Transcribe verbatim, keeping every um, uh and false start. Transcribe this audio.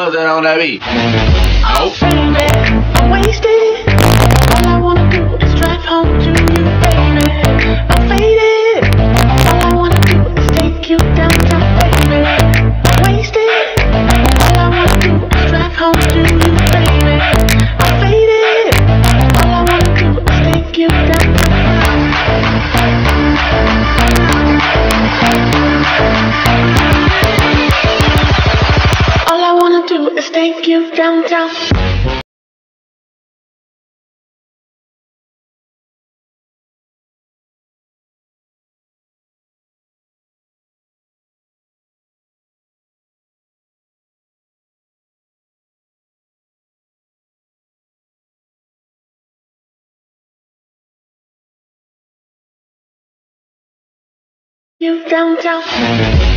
That on that beat. Oh, baby, I'm wasted. All I wanna do is drive home to you, baby. I'm faded. All I wanna do is take you downtown, baby. I'm wasted. All I wanna do is drive home to you, baby. I'm faded. All I wanna do is take you downtown. All I wanna do is take you downtown. You downtown.